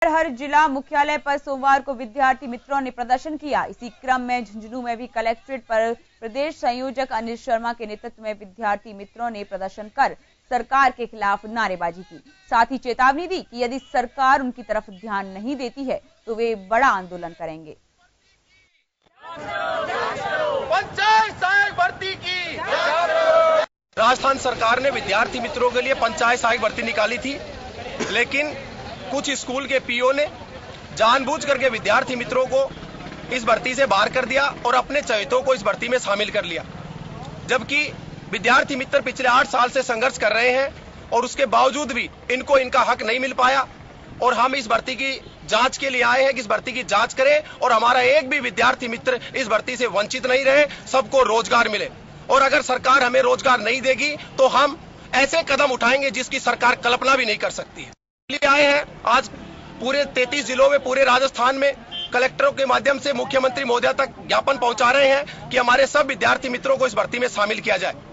हर जिला मुख्यालय पर सोमवार को विद्यार्थी मित्रों ने प्रदर्शन किया। इसी क्रम में झुंझुनू में भी कलेक्ट्रेट पर प्रदेश संयोजक अनिल शर्मा के नेतृत्व में विद्यार्थी मित्रों ने प्रदर्शन कर सरकार के खिलाफ नारेबाजी की। साथ ही चेतावनी दी कि यदि सरकार उनकी तरफ ध्यान नहीं देती है तो वे बड़ा आंदोलन करेंगे। पंचायत सहायक भर्ती की राजस्थान सरकार ने विद्यार्थी मित्रों के लिए पंचायत सहायक भर्ती निकाली थी, लेकिन कुछ स्कूल के पीओ ने जानबूझ करके विद्यार्थी मित्रों को इस भर्ती से बाहर कर दिया और अपने चहेतों को इस भर्ती में शामिल कर लिया। जबकि विद्यार्थी मित्र पिछले 8 साल से संघर्ष कर रहे हैं और उसके बावजूद भी इनको इनका हक नहीं मिल पाया। और हम इस भर्ती की जांच के लिए आए हैं कि इस भर्ती की जांच करें और हमारा एक भी विद्यार्थी मित्र इस भर्ती से वंचित नहीं रहे, सबको रोजगार मिले। और अगर सरकार हमें रोजगार नहीं देगी तो हम ऐसे कदम उठाएंगे जिसकी सरकार कल्पना भी नहीं कर सकती है। लिए आए हैं आज पूरे 33 जिलों में, पूरे राजस्थान में कलेक्टरों के माध्यम से मुख्यमंत्री महोदया तक ज्ञापन पहुंचा रहे हैं कि हमारे सब विद्यार्थी मित्रों को इस भर्ती में शामिल किया जाए।